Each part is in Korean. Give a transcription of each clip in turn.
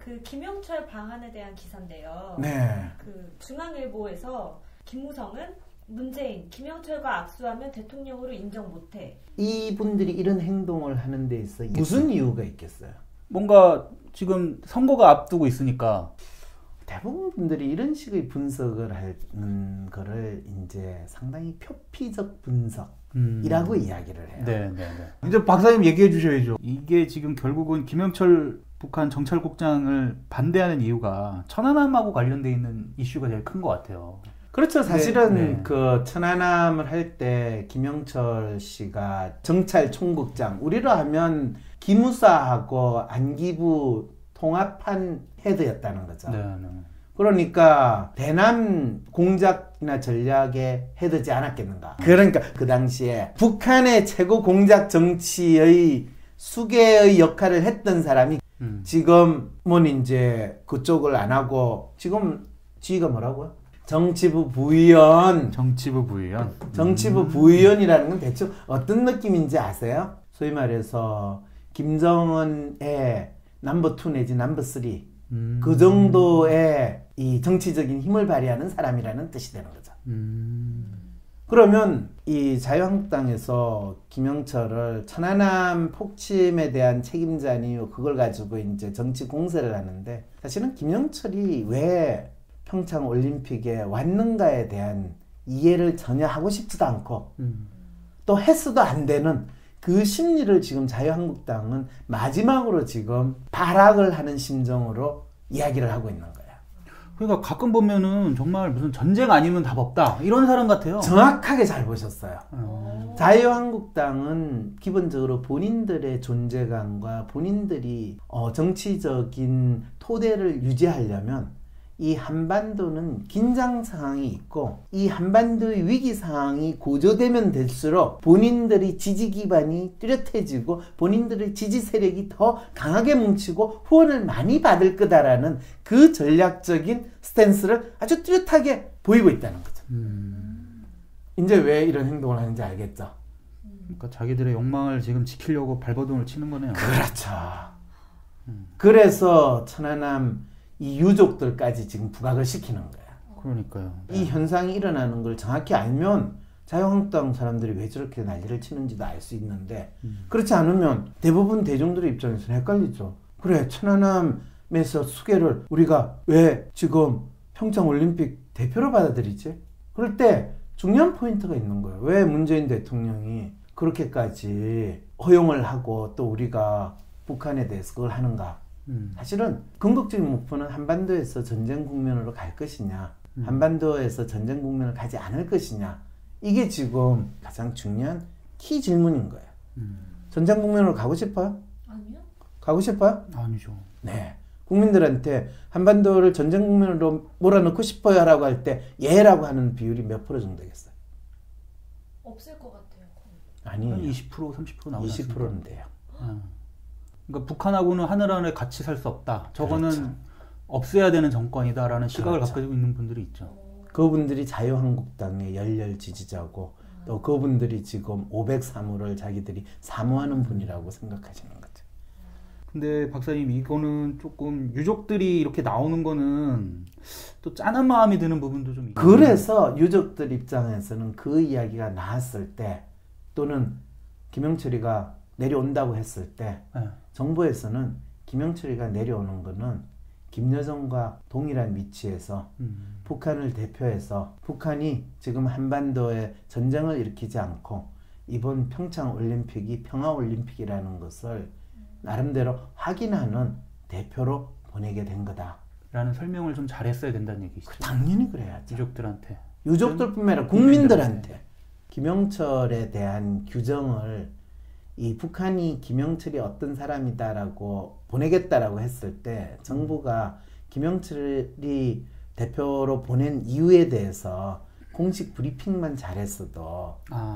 그 김영철 방한에 대한 기사인데요. 네. 그 중앙일보에서 김무성은 문재인, 김영철과 악수하면 대통령으로 인정 못해. 이분들이 이런 행동을 하는 데 있어 무슨 이유가 있겠어요? 뭔가 지금 선거가 앞두고 있으니까 대부분 분들이 이런 식의 분석을 하는 거를 이제 상당히 표피적 분석이라고 이야기를 해요. 네. 이제 박사님 얘기해 주셔야죠. 이게 지금 결국은 김영철 북한 정찰국장을 반대하는 이유가 천안함하고 관련돼 있는 이슈가 제일 큰 것 같아요. 그렇죠. 사실은 네. 그 천안함을 할 때 김영철 씨가 정찰총국장, 우리로 하면 기무사하고 안기부 통합한 헤드였다는 거죠. 네. 그러니까 대남 공작이나 전략의 헤드지 않았겠는가. 그러니까 그 당시에 북한의 최고 공작 정치의 수계의 역할을 했던 사람이 지금은 이제 그쪽을 안 하고 지금 지위가 뭐라고요? 정치부 부위원. 정치부 부위원. 정치부 부위원이라는 건 대충 어떤 느낌인지 아세요? 소위 말해서 김정은의 넘버 2 내지 넘버 3 그 정도의 이 정치적인 힘을 발휘하는 사람이라는 뜻이 되는 거죠. 그러면 이 자유한국당에서 김영철을 천안함 폭침에 대한 책임자니 그걸 가지고 이제 정치 공세를 하는데, 사실은 김영철이 왜 평창 올림픽에 왔는가에 대한 이해를 전혀 하고 싶지도 않고 또 했어도 안 되는 그 심리를 지금 자유한국당은 마지막으로 지금 발악을 하는 심정으로 이야기를 하고 있는 거예요. 그러니까 가끔 보면은 정말 무슨 전쟁 아니면 답 없다 이런 사람 같아요. 정확하게 잘 보셨어요. 자유한국당은 기본적으로 본인들의 존재감과 본인들이 정치적인 토대를 유지하려면 이 한반도는 긴장 상황이 있고 이 한반도의 위기 상황이 고조되면 될수록 본인들의 지지 기반이 뚜렷해지고 본인들의 지지 세력이 더 강하게 뭉치고 후원을 많이 받을 거다라는 그 전략적인 스탠스를 아주 뚜렷하게 보이고 있다는 거죠. 이제 왜 이런 행동을 하는지 알겠죠? 그러니까 자기들의 욕망을 지금 지키려고 발버둥을 치는 거네요. 그렇죠. 그래서 천안함 이 유족들까지 지금 부각을 시키는 거야. 그러니까요. 이 현상이 일어나는 걸 정확히 알면 자유한국당 사람들이 왜 저렇게 난리를 치는지도 알 수 있는데 그렇지 않으면 대부분 대중들의 입장에서는 헷갈리죠. 그래, 천안함에서 수계를 우리가 왜 지금 평창올림픽 대표로 받아들이지? 그럴 때 중요한 포인트가 있는 거예요. 왜 문재인 대통령이 그렇게까지 허용을 하고 또 우리가 북한에 대해서 그걸 하는가? 사실은 궁극적인 목표는 한반도에서 전쟁 국면으로 갈 것이냐, 한반도에서 전쟁 국면을 가지 않을 것이냐, 이게 지금 가장 중요한 키 질문인 거예요. 전쟁 국면으로 가고 싶어요? 아니요. 가고 싶어요? 아니죠. 네. 국민들한테 한반도를 전쟁 국면으로 몰아넣고 싶어요 라고 할 때 예라고 하는 비율이 몇 프로 정도 되겠어요? 없을 것 같아요. 아니에요. 20% 30% 나오지 20%는 돼요. 그러니까 북한하고는 하늘 아래 같이 살 수 없다. 저거는 그렇죠. 없애야 되는 정권이다라는 시각을 그렇죠. 갖고 있는 분들이 있죠. 그분들이 자유한국당의 열렬 지지자고 또 그분들이 지금 503호를 자기들이 사모하는 분이라고 생각하시는 거죠. 근데 박사님, 이거는 조금 유족들이 이렇게 나오는 거는 또 짠한 마음이 드는 부분도 좀 있거든요. 그래서 유족들 입장에서는 그 이야기가 나왔을 때 또는 김영철이가 내려온다고 했을 때 정부에서는 김영철이가 내려오는 거는 김여정과 동일한 위치에서 북한을 대표해서 북한이 지금 한반도에 전쟁을 일으키지 않고 이번 평창올림픽이 평화올림픽이라는 것을 나름대로 확인하는 대표로 보내게 된 거다. 라는 설명을 좀 잘했어야 된다는 얘기시죠. 당연히 그래야죠. 유족들한테. 유족들뿐만 아니라 국민들한테. 김영철에 대한 규정을 이 북한이 김영철이 어떤 사람이다라고 보내겠다라고 했을 때 정부가 김영철이 대표로 보낸 이유에 대해서 공식 브리핑만 잘했어도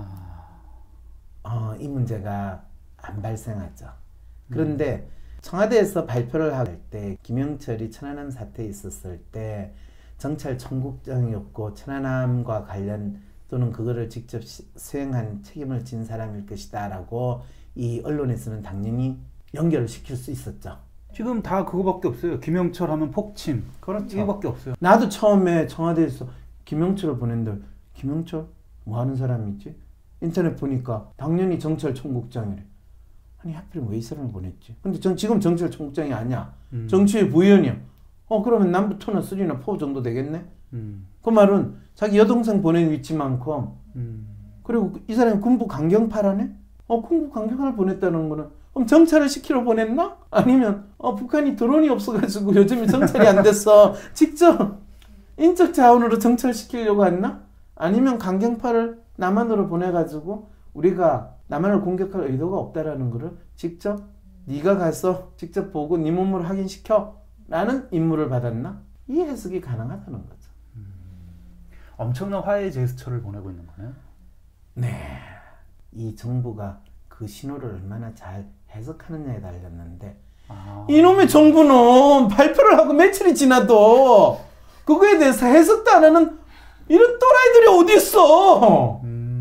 이 문제가 안 발생하죠. 그런데 청와대에서 발표를 할 때 김영철이 천안함 사태에 있었을 때 정찰 총국장이었고 천안함과 관련 또는 그거를 직접 수행한 책임을 진 사람일 것이다 라고 이 언론에서는 당연히 연결을 시킬 수 있었죠. 지금 다 그거밖에 없어요. 김영철 하면 폭침. 그렇죠. 이거밖에 없어요. 나도 처음에 청와대에서 김영철을 보냈는데 김영철? 뭐 하는 사람이지? 인터넷 보니까 당연히 정철 총국장이래. 아니 하필 왜 이 사람을 보냈지? 근데 전 지금 정철 총국장이 아니야. 정치의 부위원이야. 그러면 남부터나 3나 4 정도 되겠네? 그 말은 자기 여동생 보낸 위치만큼 그리고 이 사람이 군부 강경파라네? 군부 강경파를 보냈다는 거는 그럼 정찰을 시키러 보냈나? 아니면 북한이 드론이 없어가지고 요즘에 정찰이 안 됐어. 직접 인적 자원으로 정찰시키려고 했나? 아니면 강경파를 남한으로 보내가지고 우리가 남한을 공격할 의도가 없다라는 거를 직접 네가 가서 직접 보고 네 몸으로 확인시켜 라는 임무를 받았나? 이 해석이 가능하다는 거죠. 엄청난 화해 제스처를 보내고 있는 거네요. 네. 이 정부가 그 신호를 얼마나 잘 해석하느냐에 달렸는데 이놈의 정부는 발표를 하고 며칠이 지나도 그거에 대해서 해석도 안 하는 이런 또라이들이 어디 있어?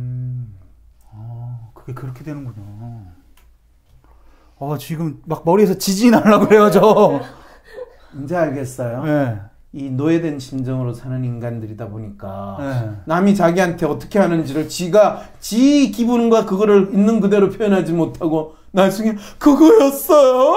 그게 그렇게 되는군요. 지금 막 머리에서 지진이 나려고 그래요, 저. 이제 알겠어요. 네. 이 노예된 심정으로 사는 인간들이다 보니까 네. 남이 자기한테 어떻게 하는지를 지 기분과 그거를 있는 그대로 표현하지 못하고 나중에 그거였어요?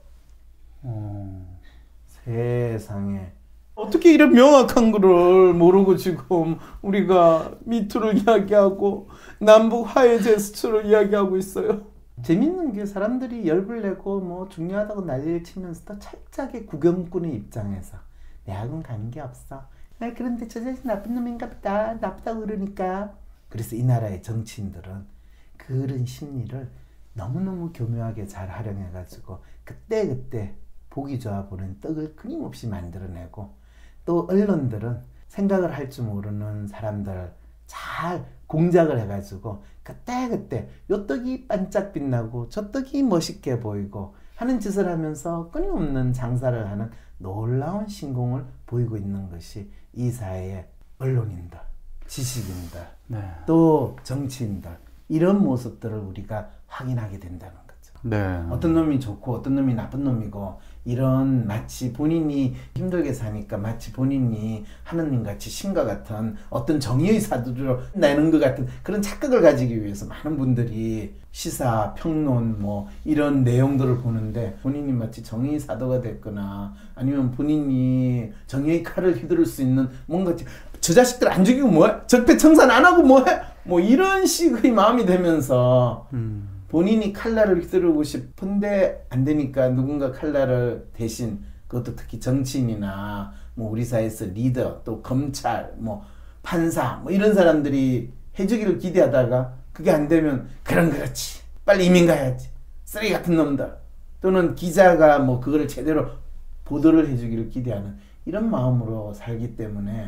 세상에 어떻게 이런 명확한 거를 모르고 지금 우리가 미투를 이야기하고 남북 화해 제스처를 이야기하고 있어요. 재밌는 게 사람들이 열불 내고 뭐 중요하다고 난리를 치면서도 철저하게 구경꾼의 입장에서 내하고는 가는 게 없어. 그런데 저 자식 나쁜 놈인가 보다. 나쁘다고 그러니까. 그래서 이 나라의 정치인들은 그런 심리를 너무너무 교묘하게 잘 활용해가지고 그때그때 보기 좋아 보는 떡을 끊임없이 만들어내고 또 언론들은 생각을 할 줄 모르는 사람들 잘 공작을 해가지고 그때그때 요 떡이 반짝 빛나고 저 떡이 멋있게 보이고 하는 짓을 하면서 끊임없는 장사를 하는 놀라운 신공을 보이고 있는 것이 이 사회의 언론인들, 지식인들, 네. 또 정치인들 이런 모습들을 우리가 확인하게 된다는 거죠. 네. 어떤 놈이 좋고 어떤 놈이 나쁜 놈이고 이런 마치 본인이 힘들게 사니까 마치 본인이 하느님 같이 신과 같은 어떤 정의의 사도를 내는 것 같은 그런 착각을 가지기 위해서 많은 분들이 시사, 평론 뭐 이런 내용들을 보는데 본인이 마치 정의의 사도가 됐거나 아니면 본인이 정의의 칼을 휘두를 수 있는 뭔가 저 자식들 안 죽이고 뭐해? 적폐청산 안 하고 뭐해? 뭐 이런 식의 마음이 되면서 본인이 칼날을 휘두르고 싶은데 안 되니까 누군가 칼날을 대신 그것도 특히 정치인이나 뭐 우리 사회에서 리더 또 검찰 뭐 판사 뭐 이런 사람들이 해주기를 기대하다가 그게 안 되면 그렇지 빨리 이민 가야지 쓰레기 같은 놈들 또는 기자가 뭐 그거를 제대로 보도를 해주기를 기대하는 이런 마음으로 살기 때문에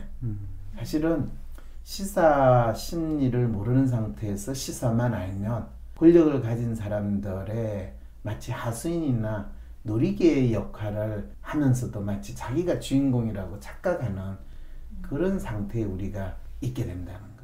사실은 시사 심리를 모르는 상태에서 시사만 알면 권력을 가진 사람들의 마치 하수인이나 놀이개의 역할을 하면서도 마치 자기가 주인공이라고 착각하는 그런 상태에 우리가 있게 된다는 거예요.